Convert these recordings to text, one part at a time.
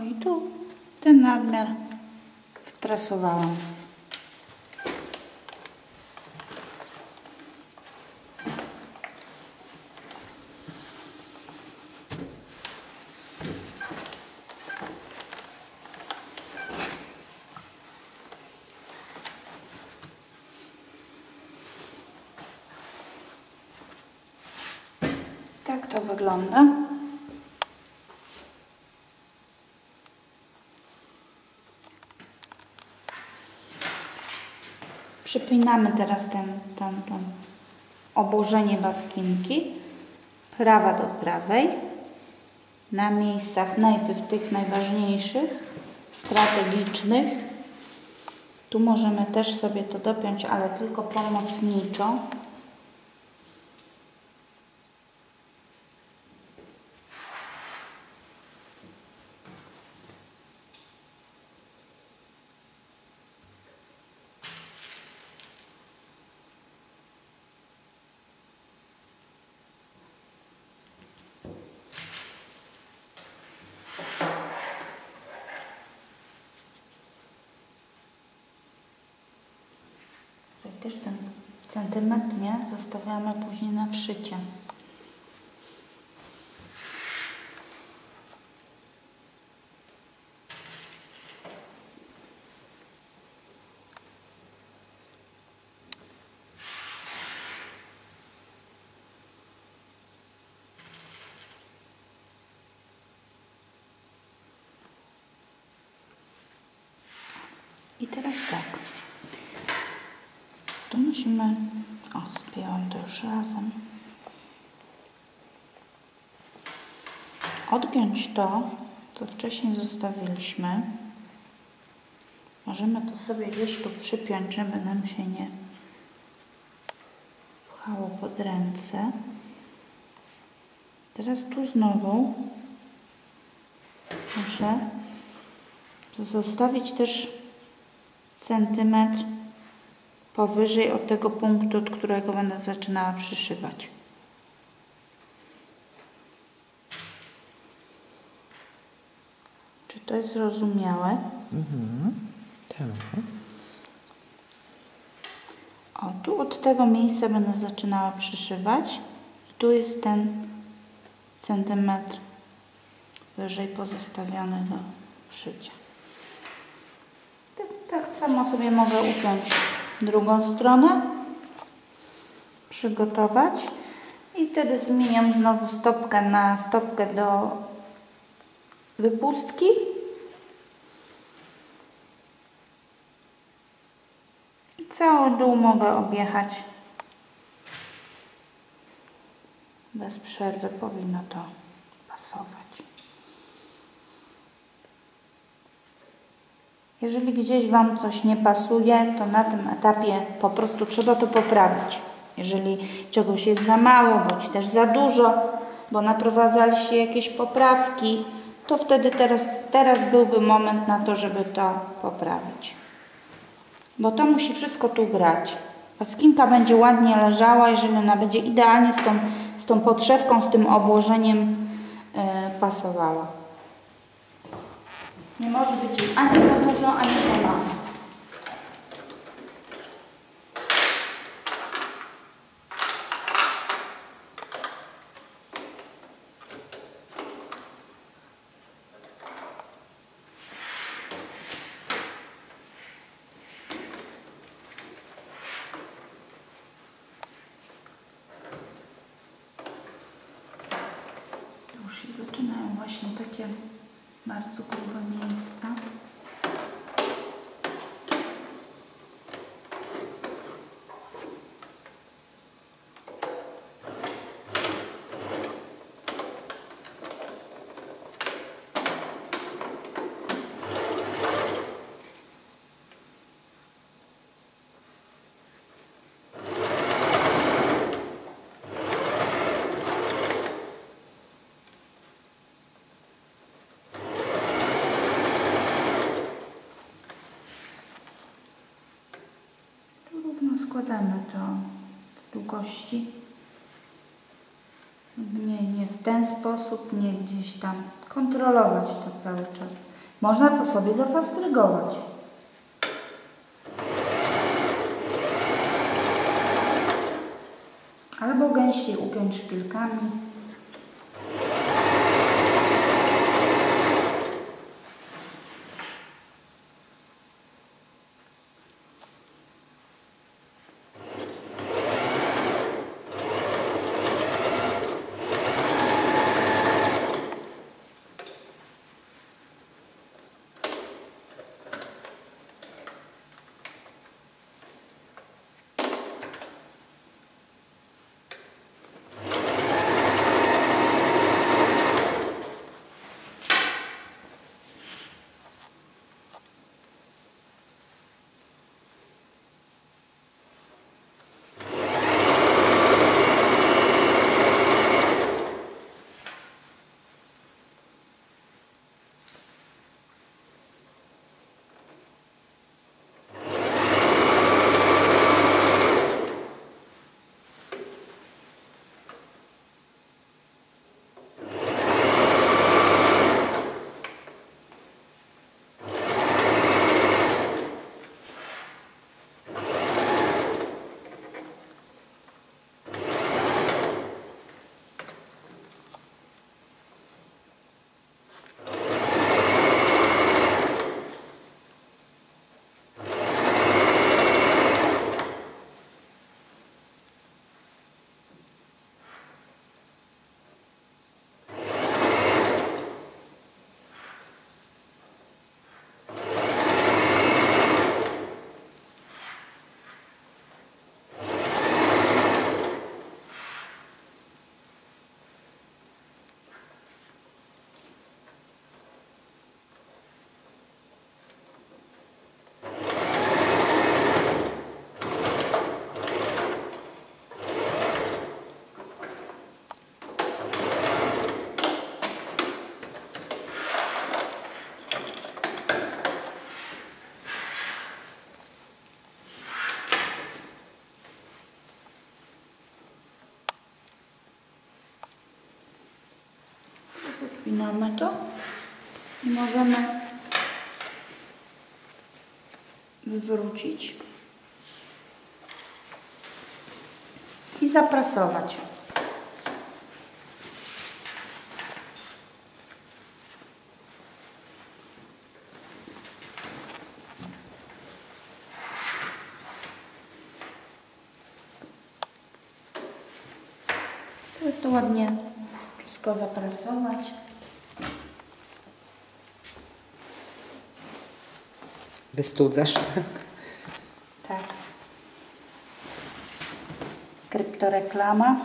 i tu ten nadmiar wprasowałam. Tak to wygląda. Przypinamy teraz to obłożenie baskinki prawa do prawej na miejscach najpierw tych najważniejszych, strategicznych. Tu możemy też sobie to dopiąć, ale tylko pomocniczo. Też ten centymetr, nie? Zostawiamy później na wszycie. I teraz tak. Tu musimy, spięłam to już razem, odgiąć to, co wcześniej zostawiliśmy. Możemy to sobie gdzieś tu przypiąć, żeby nam się nie pchało pod ręce. Teraz tu znowu muszę zostawić też centymetr powyżej od tego punktu, od którego będę zaczynała przyszywać. Czy to jest zrozumiałe? Tak. O, tu od tego miejsca będę zaczynała przyszywać. Tu jest ten centymetr wyżej pozostawiony do wszycia. Tak samo sobie mogę upiąć drugą stronę, przygotować i wtedy zmieniam znowu stopkę na stopkę do wypustki i cały dół mogę objechać bez przerwy, powinno to pasować. Jeżeli gdzieś Wam coś nie pasuje, to na tym etapie po prostu trzeba to poprawić. Jeżeli czegoś jest za mało, bądź też za dużo, bo naprowadzaliście jakieś poprawki, to wtedy teraz byłby moment na to, żeby to poprawić. Bo to musi wszystko tu grać. Baskinka będzie ładnie leżała, jeżeli ona będzie idealnie z tą podszewką, z tym obłożeniem pasowała. Nie może być jej ani za dużo, ani za mało. Już się zaczynają właśnie takie bardzo grube miejsca. Składamy to długości, nie w ten sposób, nie gdzieś tam kontrolować to cały czas. Można to sobie zafastrygować. Albo gęściej upiąć szpilkami. Odpinamy to i możemy wywrócić i zaprasować. Teraz to ładnie wszystko zaprasować. Wystudzasz? Tak. Kryptoreklama.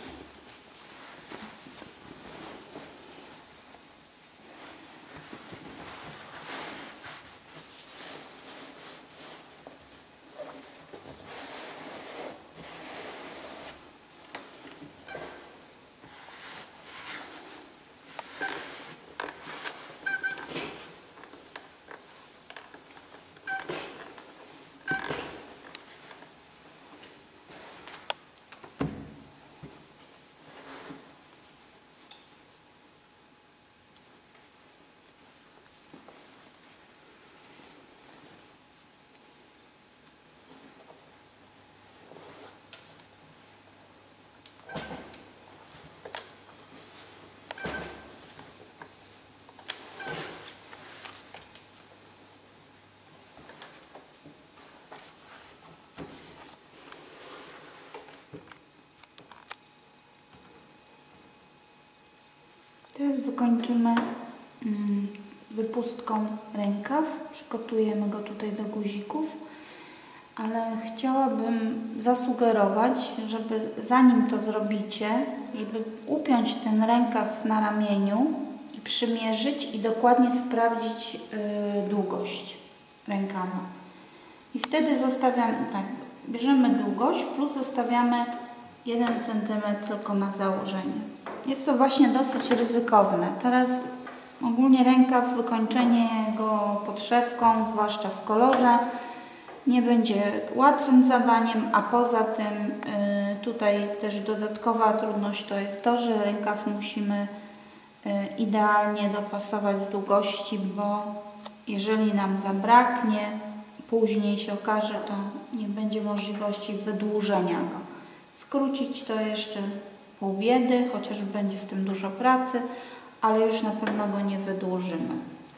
Teraz wykończymy wypustką rękaw. Przygotujemy go tutaj do guzików, ale chciałabym zasugerować, żeby zanim to zrobicie, żeby upiąć ten rękaw na ramieniu i przymierzyć i dokładnie sprawdzić długość rękawa. I wtedy zostawiam, tak, bierzemy długość plus zostawiamy 1 cm tylko na założenie. Jest to właśnie dosyć ryzykowne. Teraz ogólnie rękaw, wykończenie go podszewką, zwłaszcza w kolorze, nie będzie łatwym zadaniem, a poza tym Tutaj też dodatkowa trudność to jest to, że rękaw musimy idealnie dopasować z długości, bo jeżeli nam zabraknie, później się okaże, to nie będzie możliwości wydłużenia go. Skrócić to jeszcze pół biedy, chociaż będzie z tym dużo pracy, ale już na pewno go nie wydłużymy.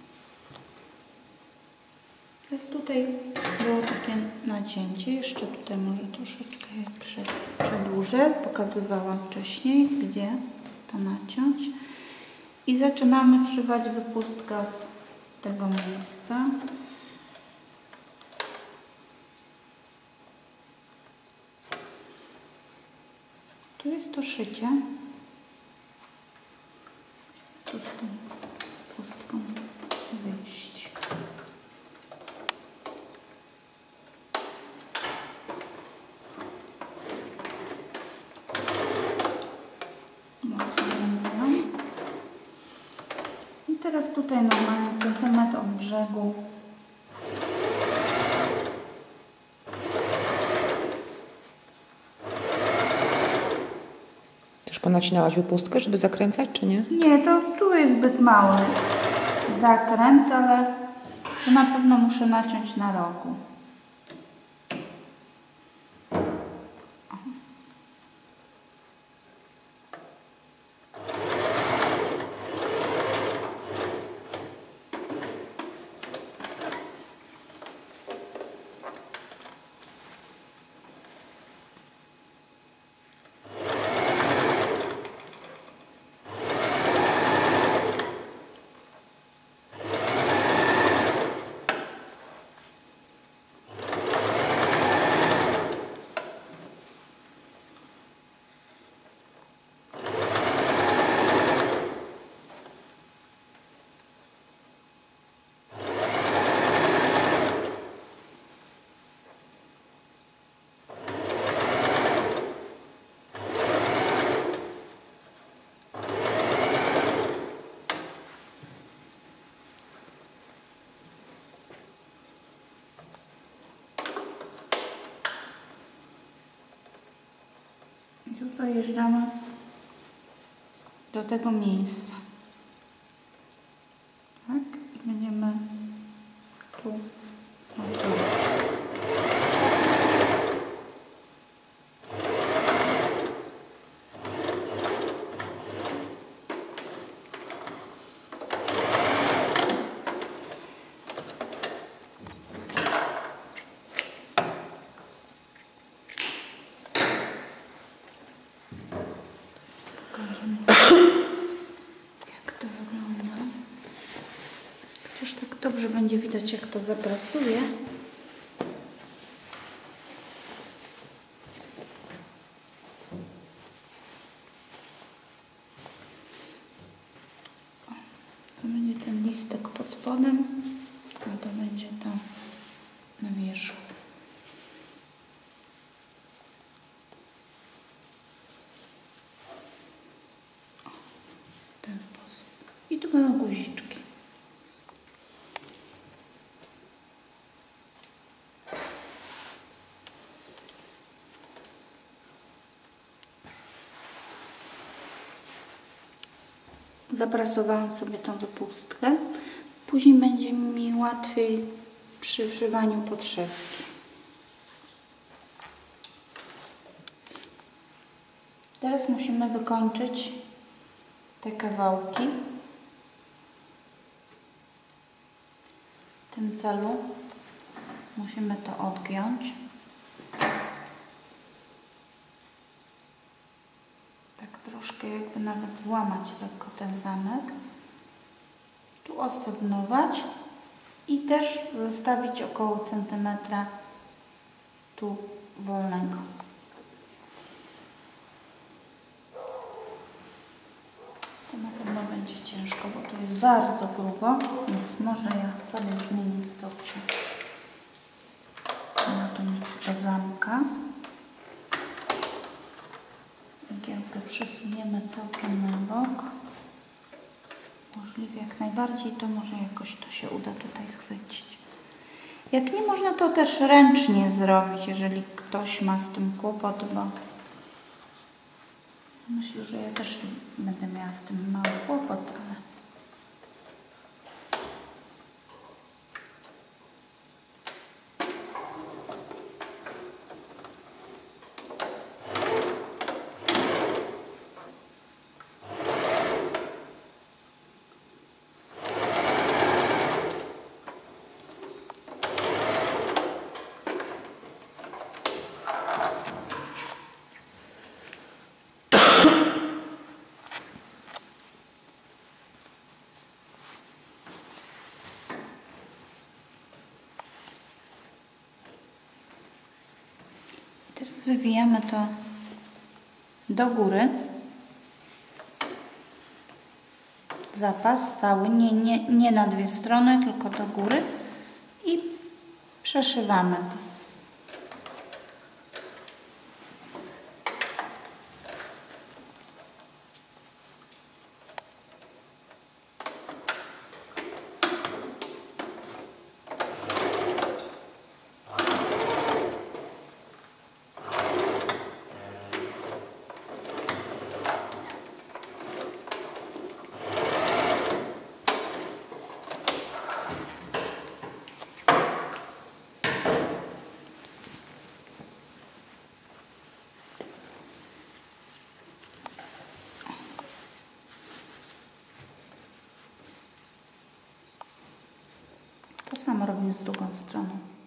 Więc tutaj było takie nacięcie, jeszcze tutaj może troszeczkę przedłużę, pokazywałam wcześniej, gdzie to naciąć. I zaczynamy wszywać wypustkę od tego miejsca. Tu jest to szycie. Tu z tą pustką wyjść. I teraz tutaj normalnie centymetr od brzegu. Też ponacinałaś wypustkę, żeby zakręcać, czy nie? Nie, to tu jest zbyt mały zakręt, ale to na pewno muszę naciąć na rogu. Dojeżdżamy do tego miejsca. Tak? I będziemy tu odciągać. Jak to wygląda. Chociaż tak dobrze będzie widać, jak to zaprasuje. To będzie ten listek pod spodem, a to będzie to na wierzchu. W ten sposób. I tu będą guziczki. Zaprasowałam sobie tą wypustkę. Później będzie mi łatwiej przy wszywaniu podszewki. Teraz musimy wykończyć te kawałki. W tym celu musimy to odgiąć. Tak troszkę jakby nawet złamać lekko ten zamek. Tu ostygnować i też zostawić około centymetra tu wolnego. To na pewno będzie ciężko, bo tu jest bardzo grubo, więc może ja sobie zmienię stopnie na do zamka. Igiełkę przesuniemy całkiem na bok. Możliwie jak najbardziej, to może jakoś to się uda tutaj chwycić. Jak nie, można to też ręcznie zrobić, jeżeli ktoś ma z tym kłopot, bo Myślę, że ja też będę miała z tym mały kłopot, ale... Teraz wywijamy to do góry. Zapas cały, nie na dwie strony, tylko do góry i przeszywamy to. To samo robimy z drugą stroną.